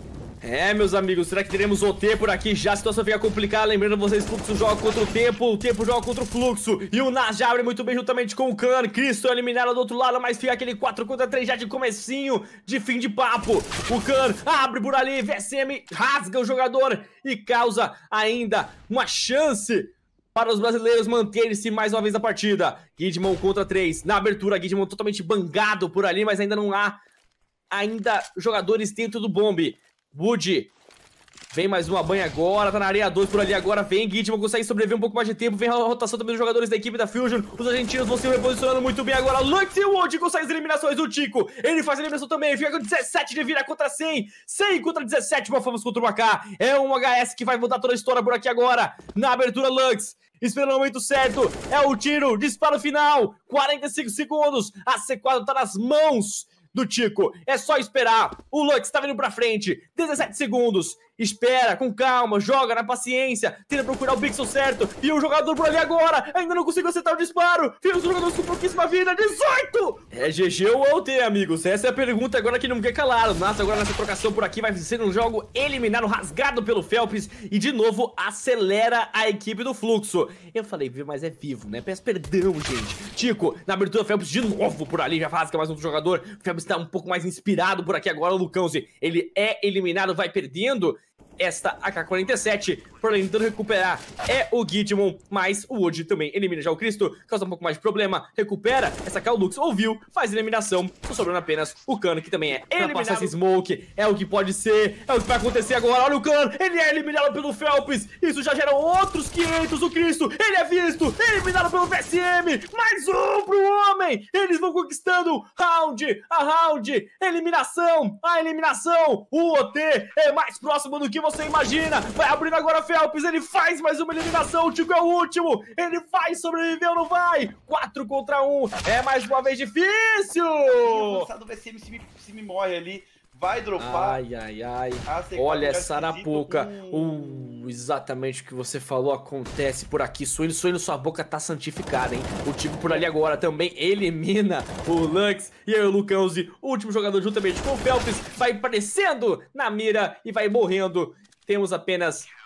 É, meus amigos, será que teremos O T por aqui? Já a situação fica complicada, lembrando vocês, Fluxo joga contra o Tempo, o Tempo joga contra o Fluxo. E o Nas já abre muito bem juntamente com o Khan. Cristo é eliminado do outro lado, mas fica aquele quatro contra três já de comecinho, de fim de papo. O Khan abre por ali, V S M rasga o jogador e causa ainda uma chance para os brasileiros manterem-se mais uma vez na partida. Gitmo contra três, na abertura, Gitmo totalmente bangado por ali, mas ainda não há ainda jogadores dentro do bombe. Wood, vem mais uma banha agora, tá na areia dois por ali agora, vem Gitmo, consegue sobreviver um pouco mais de tempo, vem a rotação também dos jogadores da equipe da Fusion, os argentinos vão se reposicionando muito bem agora, Lux e o Wood consegue as eliminações do Tico, ele faz a eliminação também, fica com dezessete de vida contra cem, cem contra dezessete, uma fama contra o A K, é um H S que vai mudar toda a história por aqui agora, na abertura Lux, esperando o momento certo, é o tiro, disparo final, quarenta e cinco segundos, a C quatro tá nas mãos do Tico, é só esperar. O Lux tá vindo pra frente, dezessete segundos. Espera, com calma, joga na paciência, tenta procurar o pixel certo. E o jogador por ali agora, ainda não conseguiu acertar o disparo. Fica os jogadores com pouquíssima vida, dezoito! É G G ou O T, amigos? Essa é a pergunta agora que não quer calar. O Nas agora nessa trocação por aqui vai ser um jogo eliminado, rasgado pelo Felps. E de novo acelera a equipe do Fluxo. Eu falei vivo, mas é vivo, né? Peço perdão, gente. Tico, na abertura, Felps de novo por ali, já rasga mais um jogador. O Felps tá um pouco mais inspirado por aqui agora. O Lucãozi, ele é eliminado, vai perdendo esta A K quarenta e sete, por além de tentando recuperar é o Gitmo, mas o Wood também elimina já o Cristo, causa um pouco mais de problema, recupera essa K, o Lux ouviu, faz eliminação, tô sobrando apenas o Khan, que também é eliminado. Pra passar esse smoke, é o que pode ser, é o que vai acontecer agora, olha o Khan, ele é eliminado pelo Felps, isso já gera outros quinhentos, o Cristo, ele é visto, eliminado pelo V S M, mais um pro homem, eles vão conquistando round a round, eliminação, a eliminação, o O T é mais próximo do que você imagina, vai abrindo agora Felps, ele faz mais uma eliminação, o Tico é o último, ele vai sobreviver ou não vai? quatro contra um, é mais uma vez difícil! O avançado V S M se me, se me morre ali, vai dropar. Ai, ai, ai, olha essa arapuca, hum. uh, exatamente o que você falou acontece por aqui, Suíno, Suíno, sua boca tá santificada, hein? O Tico por ali agora também elimina o Lux, e aí o Lucãozi, o último jogador juntamente com o Felps, vai aparecendo na mira e vai morrendo. Temos apenas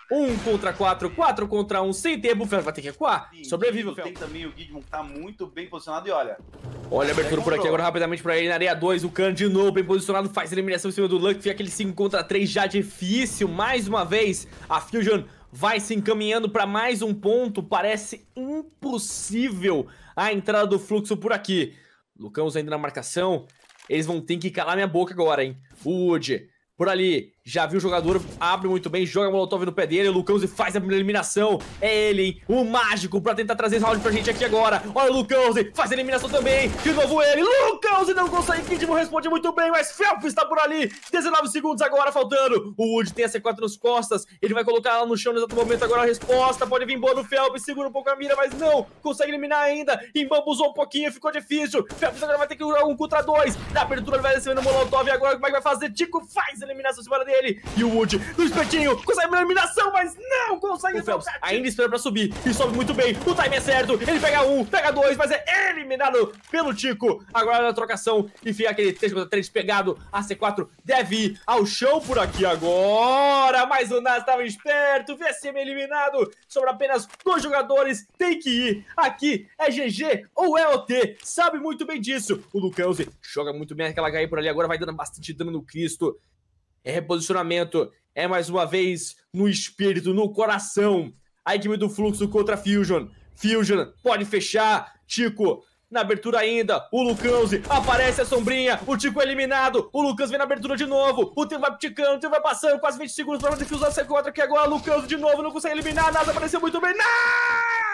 Um contra quatro, quatro contra um, sem tempo, o Felps vai ter que recuar. Sim, Sobrevive o Felps. Tem também o Guidmon que tá muito bem posicionado e olha... Olha a abertura por aqui agora rapidamente pra ele na área dois, o Khan de novo bem posicionado, faz a eliminação em cima do Luck, fica aquele cinco contra três já difícil, mais uma vez, a Fusion vai se encaminhando pra mais um ponto, parece impossível a entrada do Fluxo por aqui. Lucãos ainda na marcação, eles vão ter que calar minha boca agora, hein, o Wood... Por ali, já viu o jogador, abre muito bem, joga Molotov no pé dele, o Lucãozi faz a primeira eliminação. É ele, hein, o mágico, pra tentar trazer esse round pra gente aqui agora. Olha o Lucãozi, faz a eliminação também, de novo ele, Lucãozi não consegue, Kidman responde muito bem, mas Felps está por ali, dezenove segundos agora faltando. O Wood tem a C quatro nas costas, ele vai colocar ela no chão no exato momento, agora a resposta, pode vir boa no Felps, segura um pouco a mira, mas não, consegue eliminar ainda, embambuzou um pouquinho, ficou difícil. Felps agora vai ter que jogar um contra dois, na abertura ele vai recebendo o Molotov, agora como é que vai fazer? Tico faz a eliminação em cima dele, e o Wood no espetinho, consegue uma eliminação, mas não consegue. O Felps ainda espera pra subir, e sobe muito bem, o time é certo, ele pega um, pega dois, mas é eliminado pelo Tico. Agora na trocação, e fica aquele três contra três pegado, a C quatro deve ir ao chão por aqui agora, mas o Nas estava esperto, V S M eliminado, sobra apenas dois jogadores, tem que ir, aqui é G G ou é O T, sabe muito bem disso. O Lucãozi joga muito bem aquela H I por ali, agora vai dando bastante dano no Cristo. É reposicionamento, é mais uma vez no espírito, no coração. A equipe do Fluxo contra a Fusion. Fusion pode fechar, Tico na abertura ainda, o Lucãozi, aparece a sombrinha, o Tico é eliminado, o Lucãozi vem na abertura de novo, o tempo vai ticando, o tempo vai passando, quase vinte segundos para defusar a C quatro aqui agora, o Lucãozi de novo, não consegue eliminar, nada, apareceu muito bem, Nas!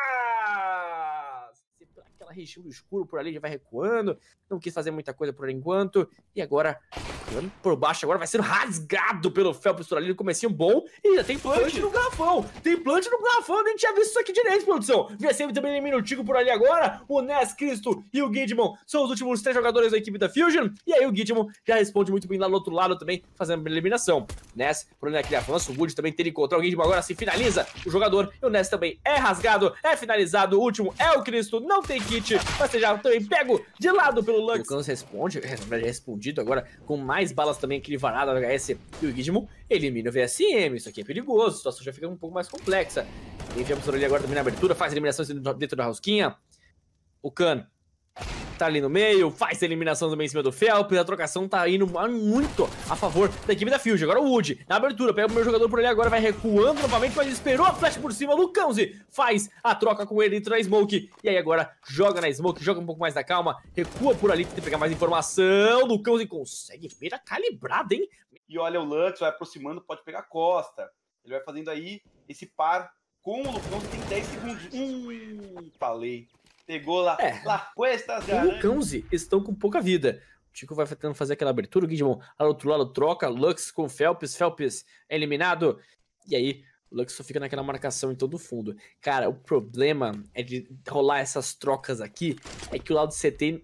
Aquela região do escuro por ali já vai recuando, não quis fazer muita coisa por enquanto, e agora... por baixo agora vai sendo rasgado pelo Felps por ali no comecinho bom. E já tem plant no garrafão. Tem plant no garrafão, nem tinha visto isso aqui direito, produção. V S M também elimina o Tico por ali agora. O Ness, Cristo e o Guidmon são os últimos três jogadores da equipe da Fusion. E aí o Guidmon já responde muito bem lá do outro lado também, fazendo a eliminação. Ness, por ali naquele avanço, o Wood também tem que encontrar o Guidmon, agora se finaliza o jogador. E o Ness também é rasgado, é finalizado. O último é o Cristo, não tem kit, mas já também pego de lado pelo Lux. O Lucãozi responde, é respondido agora com mais mais balas também, aquele varado H S e o Guidmon elimina o V S M, isso aqui é perigoso, a situação já fica um pouco mais complexa. Enviamos por ali agora também na abertura, faz eliminações dentro da rosquinha. O Khan tá ali no meio, faz a eliminação também em cima do Felps, a trocação tá indo muito a favor da equipe da Fusion. Agora o Wood, na abertura, pega o primeiro jogador por ali agora, vai recuando novamente, mas esperou a flash por cima, o Lucãozi faz a troca com ele dentro da Smoke, e aí agora joga na Smoke, joga um pouco mais da calma, recua por ali, tenta pegar mais informação, o Lucãozi consegue mira calibrada, hein? E olha, o Lux vai aproximando, pode pegar a costa, ele vai fazendo aí esse par com o Lucãozi, tem dez segundos. Hum, falei. Pegou lá, é, lá, cuestas, o Lucãozi estão com pouca vida. O Tico vai tentando fazer aquela abertura, o Guidmon ao outro lado troca, Lux com o Felps, Felps é eliminado. E aí, o Lux só fica naquela marcação em todo o fundo. Cara, o problema é de rolar essas trocas aqui, é que o lado C T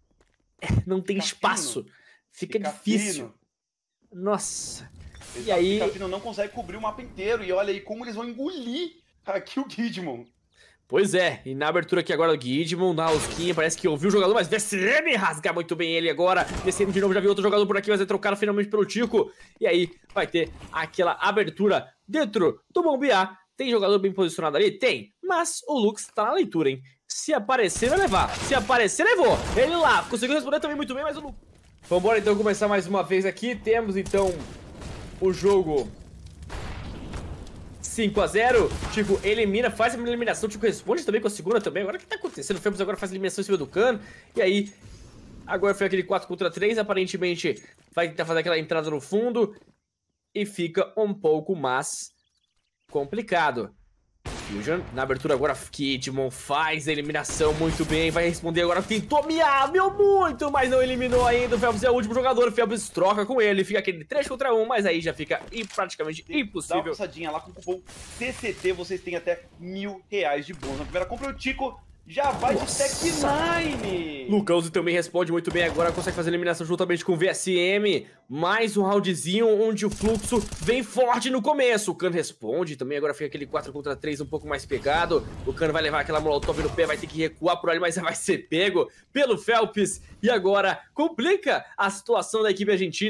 não tem fica espaço. Fino. Fica, fica difícil. Fino. Nossa. Esse e aí... Fino não consegue cobrir o mapa inteiro. E olha aí como eles vão engolir aqui o Guidmon. Pois é, e na abertura aqui agora do Guidmon, na rosquinha, parece que ouviu o jogador, mas V S M rasga muito bem ele agora. V S M de novo, já viu outro jogador por aqui, vai ser trocado finalmente pelo Tico. E aí vai ter aquela abertura dentro do Bombear. Tem jogador bem posicionado ali? Tem, mas o Lux tá na leitura, hein? Se aparecer, vai levar. Se aparecer, levou. Ele lá, conseguiu responder também muito bem, mas o Lux... Vambora então começar mais uma vez aqui. Temos então o jogo... cinco a zero, Tico elimina, faz a eliminação, Tico responde também com a segunda também. Agora o que tá acontecendo? O Felps agora faz a eliminação em cima do Khan. E aí, agora foi aquele quatro contra três, aparentemente vai tentar fazer aquela entrada no fundo. E fica um pouco mais complicado. Fusion, na abertura agora, Guidmon faz a eliminação muito bem, vai responder agora, tentou miar, meu muito, mas não eliminou ainda, o Felps é o último jogador, o Felps troca com ele, fica aquele três contra um, mas aí já fica praticamente impossível. Dá uma passadinha lá com o cupom C C T, vocês têm até mil reais de bônus. Na primeira compra, o Tico já vai Nossa. de Tech nove. Lucãozi também responde muito bem agora, consegue fazer a eliminação juntamente com o V S M. Mais um roundzinho onde o Fluxo vem forte no começo. O Khan responde também, agora fica aquele quatro contra três um pouco mais pegado. O Khan vai levar aquela molotov no pé, vai ter que recuar por ali, mas vai ser pego pelo Felps. E agora complica a situação da equipe argentina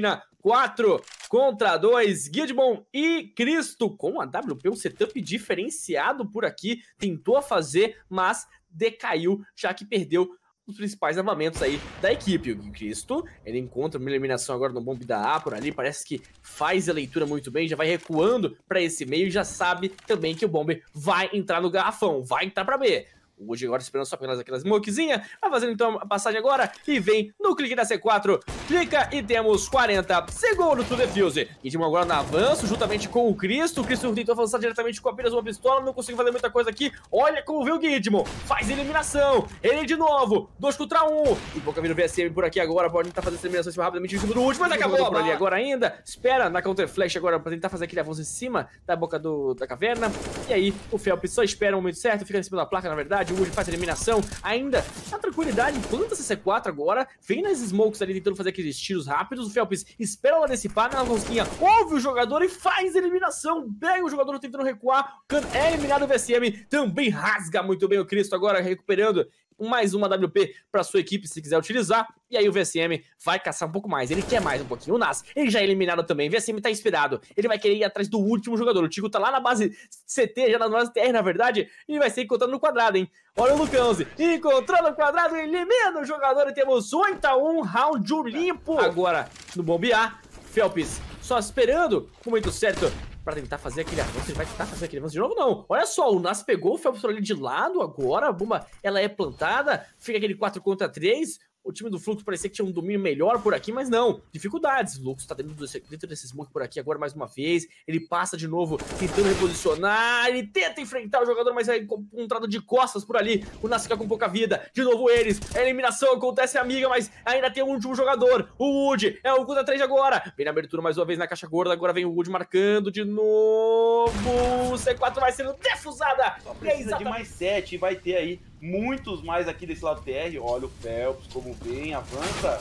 quatro contra dois, Guidmon e Cristo com a W P, um setup diferenciado por aqui, tentou fazer, mas decaiu, já que perdeu os principais armamentos aí da equipe. O Cristo, ele encontra uma eliminação agora no bomb da A por ali, parece que faz a leitura muito bem, já vai recuando para esse meio e já sabe também que o bomb vai entrar no garrafão, vai entrar para B. O Wood agora esperando só apenas aquela smokezinha, vai fazendo então a passagem agora e vem no clique da C quatro, clica e temos quarenta segundos pro defuse. Guidmon agora no avanço, juntamente com o Cristo. O Cristo tentou avançar diretamente com apenas uma pistola, não conseguiu fazer muita coisa aqui. Olha como veio o Guidmon, faz eliminação, ele de novo, dois contra um. E pouca vira o V S M por aqui agora, pode tentar fazer essa eliminação rapidamente em cima do último, mas acabou por ali agora ainda. Espera na counter flash agora pra tentar fazer aquele avanço em cima da boca do, da caverna. E aí o Felps só espera o momento certo, fica em cima da placa na verdade. O Wood faz a eliminação, ainda na tranquilidade, planta essa C quatro agora, vem nas smokes ali tentando fazer aqueles tiros rápidos, o Felps espera ela dissipar na rosquinha, ouve o jogador e faz a eliminação, pega o jogador tentando recuar, é eliminado o V S M, também rasga muito bem o Cristo agora, recuperando mais uma W P para sua equipe se quiser utilizar, e aí o V S M vai caçar um pouco mais, ele quer mais um pouquinho. O Nas, ele já é eliminado também, o V S M tá inspirado, ele vai querer ir atrás do último jogador, o Tico tá lá na base C T, já na base T R na verdade, e vai ser encontrado no quadrado, hein. Olha o Lucãozi, encontrando o quadrado, elimina o jogador e temos oito a um, round limpo. Agora no bombear, Felps só esperando o momento certo pra tentar fazer aquele avanço. Ele vai tentar fazer aquele avanço de novo? Não. Olha só, o Nas pegou o Felps ali de lado agora. A bomba, ela é plantada. Fica aquele quatro contra três. O time do Fluxo parecia que tinha um domínio melhor por aqui, mas não. Dificuldades. O Fluxo tá dentro, do, dentro desse smoke por aqui agora mais uma vez. Ele passa de novo, tentando reposicionar. Ele tenta enfrentar o jogador, mas é encontrado de costas por ali. O Nas fica com pouca vida. De novo eles. A eliminação acontece, amiga, mas ainda tem um último jogador. O Wood. É o contra três agora. Vem na abertura mais uma vez na caixa gorda. Agora vem o Wood marcando de novo. O C quatro vai sendo defusada. Só precisa é de mais sete e vai ter aí muitos mais aqui desse lado T R. Olha o Felps como vem, avança.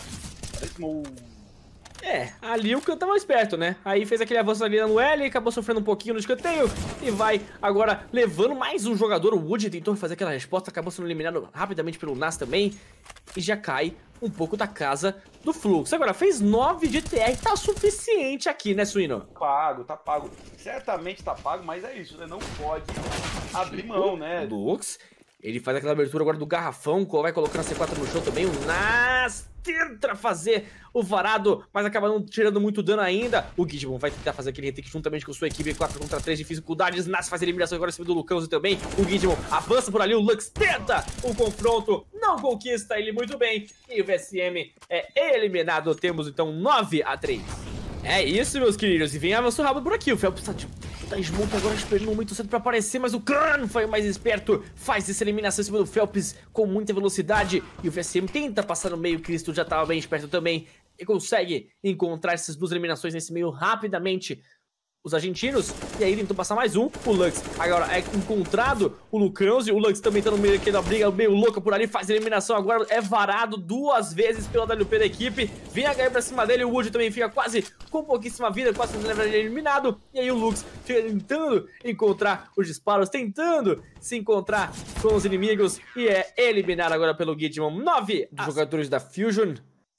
É, ali o Khan tá mais perto, né? Aí fez aquele avanço ali no L, acabou sofrendo um pouquinho no escanteio e vai agora levando mais um jogador. O Wood tentou fazer aquela resposta, acabou sendo eliminado rapidamente pelo Nas também e já cai um pouco da casa do Fluxo. Agora, fez nove de T R, tá suficiente aqui, né, Suíno? Pago, tá pago. Certamente tá pago, mas é isso, né? Não pode abrir mão, né? Lux, ele faz aquela abertura agora do garrafão, vai colocando a C quatro no chão também. O Nas tenta fazer o varado, mas acaba não tirando muito dano ainda. O Guidmon vai tentar fazer aquele retake juntamente com sua equipe, quatro contra três, dificuldades. Nas faz a eliminação agora em cima do Lucãozi também. O Guidmon avança por ali, o Lux tenta o confronto, não conquista ele muito bem. E o V S M é eliminado. Temos então nove a três. É isso, meus queridos, e vem avanço rápido por aqui. O Felps tá de da smoke agora esperando o momento certo pra aparecer, mas o Khan foi o mais esperto, faz essa eliminação em cima do Felps com muita velocidade, e o V S M tenta passar no meio. O Cristo já tava bem esperto também e consegue encontrar essas duas eliminações nesse meio rapidamente. Os argentinos, e aí tentou passar mais um. O Lux agora é encontrado, o Lucãozi, o Lux também tá no meio aqui da briga, meio louca por ali, faz a eliminação agora, é varado duas vezes pela W P da equipe, vem a H pra cima dele, o Wood também fica quase com pouquíssima vida, quase sendo eliminado, e aí o Lux fica tentando encontrar os disparos, tentando se encontrar com os inimigos, e é eliminado agora pelo Guidmon. Nove dos jogadores da Fusion.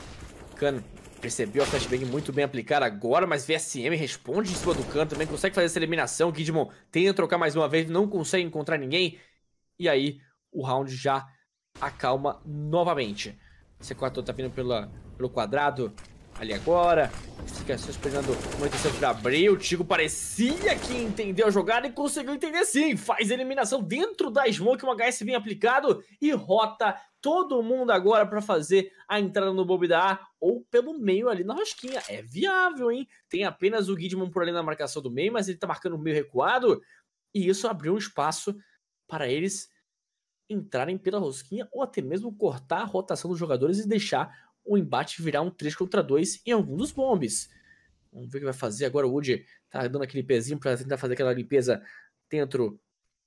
Khan percebeu a flashbang muito bem aplicada agora, mas V S M responde em cima do Khan, também consegue fazer essa eliminação. Guidmon tenta trocar mais uma vez, não consegue encontrar ninguém. E aí o round já acalma novamente. C quatro tá vindo pela, pelo quadrado ali agora. Fica só esperando muito certo pra abrir. O Tico parecia que entendeu a jogada e conseguiu entender sim. Faz a eliminação dentro da smoke, um H S bem aplicado e rota todo mundo agora pra fazer a entrada no bomb da A ou pelo meio ali na rosquinha. É viável, hein? Tem apenas o Guidmon por ali na marcação do meio, mas ele tá marcando o meio recuado. E isso abriu um espaço para eles entrarem pela rosquinha ou até mesmo cortar a rotação dos jogadores e deixar o embate virar um três contra dois em algum dos bombes. Vamos ver o que vai fazer agora. O Wood tá dando aquele pezinho pra tentar fazer aquela limpeza dentro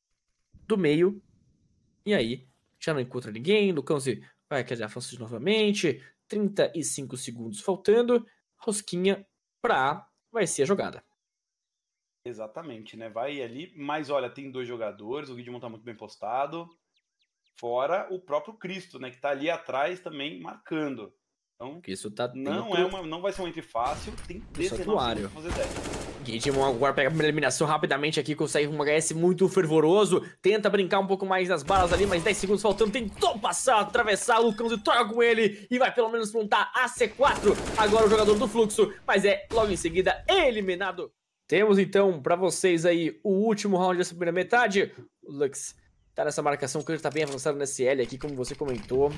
do meio. E aí, já não encontra ninguém. Lucãozi vai querer avançar novamente. trinta e cinco segundos faltando. Rosquinha pra A vai ser a jogada. Exatamente, né? Vai ali, mas olha, tem dois jogadores. O Guidmon tá muito bem postado. Fora o próprio Cristo, né? Que tá ali atrás também marcando. Então, isso tá não, é uma, não vai ser um entre fácil, tem dezenove segundos pra fazer dez. Gidimon agora pega a primeira eliminação rapidamente aqui, consegue um H S muito fervoroso, tenta brincar um pouco mais nas balas ali, mas dez segundos faltando, tentou passar, atravessar, o Lucãozinho troca com ele e vai pelo menos plantar a C quatro, agora o jogador do Fluxo, mas é logo em seguida eliminado. Temos então pra vocês aí o último round dessa primeira metade, o Lux tá nessa marcação, que ele tá bem avançado nesse L aqui, como você comentou,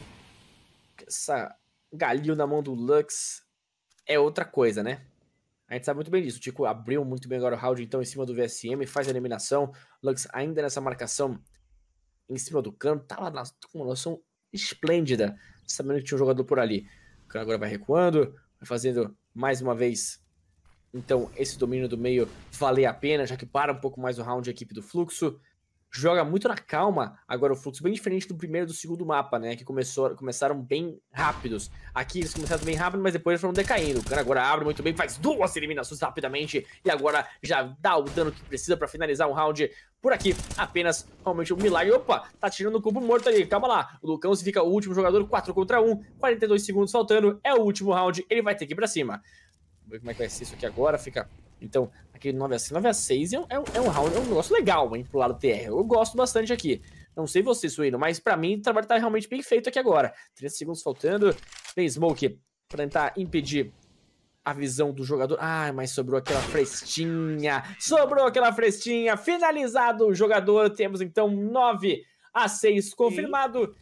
essa galinho na mão do Lux é outra coisa, né? A gente sabe muito bem disso. O Tico abriu muito bem agora o round, então, em cima do V S M, faz a eliminação. Lux ainda nessa marcação em cima do Khan, tá lá com uma noção esplêndida, sabendo que tinha um jogador por ali. O Khan agora vai recuando, vai fazendo mais uma vez, então, esse domínio do meio valer a pena, já que para um pouco mais o round a equipe do Fluxo. Joga muito na calma, agora o Fluxo bem diferente do primeiro e do segundo mapa, né, que começou, começaram bem rápidos. Aqui eles começaram bem rápido, mas depois eles foram decaindo. O cara agora abre muito bem, faz duas eliminações rapidamente e agora já dá o dano que precisa pra finalizar um round. Por aqui, apenas realmente um milagre. Opa, tá tirando o corpo morto ali, calma lá. O Lucão se fica o último jogador, quatro contra um, quarenta e dois segundos faltando, é o último round, ele vai ter que ir pra cima. Vamos ver como é que vai ser isso aqui agora, fica... Então, aquele nove a seis, nove a seis é um, é um round, é um negócio legal, hein, pro lado T R. Eu gosto bastante aqui. Não sei você, Suíno, mas pra mim o trabalho tá realmente bem feito aqui agora. trinta segundos faltando. Tem Smoke pra tentar impedir a visão do jogador. Ah, mas sobrou aquela frestinha. Sobrou aquela frestinha. Finalizado o jogador. Temos então nove a seis confirmado.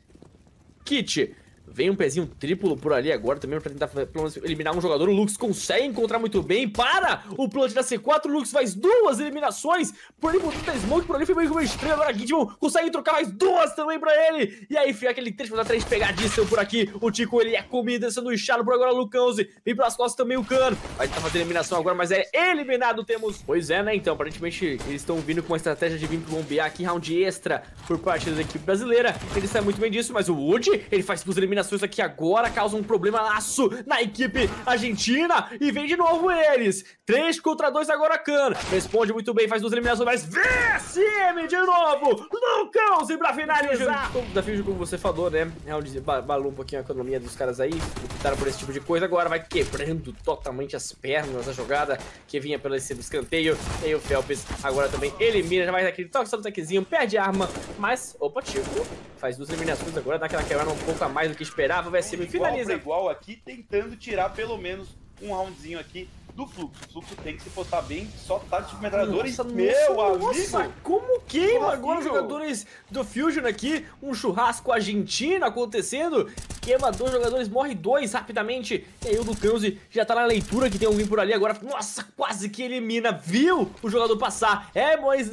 Kit. Vem um pezinho triplo por ali agora também pra tentar pelo menos eliminar um jogador. O Lux consegue encontrar muito bem. Para o plant da C quatro. O Lux faz duas eliminações. Por ali, botou a Smoke. Por ali foi meio que uma estrela. Agora Gidimon consegue trocar mais duas também pra ele. E aí fica aquele três contra três pegadíssimo por aqui. O Tico, ele é comida, sendo inchado por agora. O Lucãozi vem pelas costas também o Khan. Vai tentar fazer eliminação agora, mas é eliminado. Temos... Pois é, né? Então, aparentemente eles estão vindo com uma estratégia de vir bombear aqui. Round extra por parte da equipe brasileira. Ele sabe muito bem disso, mas o Wood, ele faz duas eliminações aqui agora, causa um problema laço na equipe argentina e vem de novo eles. três contra dois agora Khan. Responde muito bem, faz duas eliminações, mas V S M de novo. Lucãozi pra finalizar. O desafio, como você falou, né? Round balou um pouquinho a economia dos caras aí, optaram por esse tipo de coisa. Agora vai quebrando totalmente as pernas a jogada que vinha pelo esse escanteio. E aí o Felps agora também elimina, já vai aquele toque, só no taquezinho, perde a arma, mas, opa, Tico faz duas eliminações agora, dá aquela quebrada um pouco a mais do que esperava, vai ser finaliza. Igual, igual aqui, tentando tirar pelo menos um roundzinho aqui do Fluxo. O Fluxo tem que se postar bem, só tá de metralhadores. Nossa, meu nossa, amigo! Como queima Como agora os jogadores do Fusion aqui? Um churrasco argentino acontecendo. Queima dois jogadores, morre dois rapidamente. E aí o Lucãozi já tá na leitura que tem alguém por ali agora. Nossa, quase que elimina. Viu o jogador passar. É, mas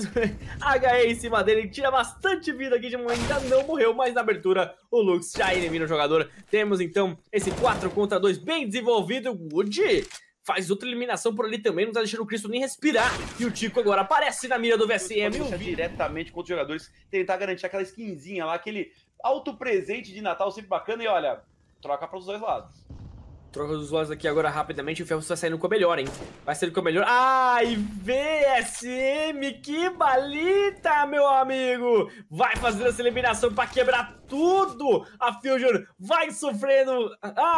H E em cima dele. Tira bastante vida aqui. Ainda não morreu, mas na abertura o Lux já elimina o jogador. Temos então esse quatro contra dois bem desenvolvido. Woody faz outra eliminação por ali também, não tá deixando o Cristo nem respirar. E o Tico agora aparece na mira do V S M. Deixa diretamente contra os jogadores, tentar garantir aquela skinzinha lá, aquele auto presente de Natal sempre bacana. E olha, troca para os dois lados. Troca dos lados aqui agora rapidamente, o Felps vai saindo com a melhor, hein? Vai saindo com a melhor. Ai, V S M, que balita, meu amigo! Vai fazer essa eliminação pra quebrar tudo! A Fusion vai sofrendo...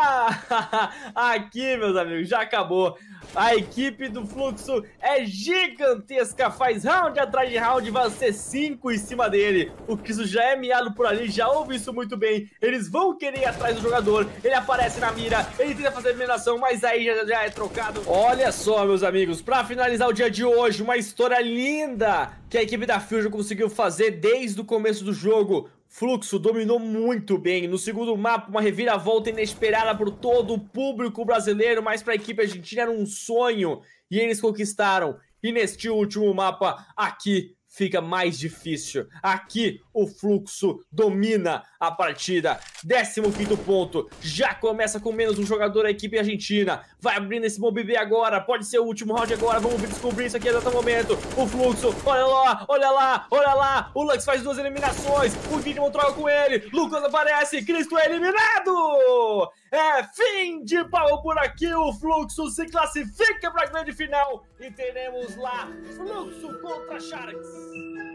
Ah, aqui, meus amigos, já acabou. A equipe do Fluxo é gigantesca, faz round atrás de round, vai ser cinco em cima dele. O Cristo já é miado por ali, já ouve isso muito bem. Eles vão querer ir atrás do jogador, ele aparece na mira, ele tenta fazer a eliminação, mas aí já, já é trocado. Olha só, meus amigos, pra finalizar o dia de hoje, uma história linda que a equipe da Fusion conseguiu fazer desde o começo do jogo. Fluxo dominou muito bem. No segundo mapa, uma reviravolta inesperada por todo o público brasileiro, mas para a equipe argentina era um sonho e eles conquistaram. E neste último mapa, aqui fica mais difícil. Aqui o Fluxo domina a partida. décimo quinto ponto. Já começa com menos um jogador a equipe argentina. Vai abrindo esse Bomb B agora. Pode ser o último round agora. Vamos descobrir isso aqui exato momento. O Fluxo, olha lá, olha lá, olha lá. O Lux faz duas eliminações. O Gidimon troca com ele. Lucas aparece. Cristo é eliminado. É fim de pau por aqui. O Fluxo se classifica para a grande final. E teremos lá Fluxo contra Sharks.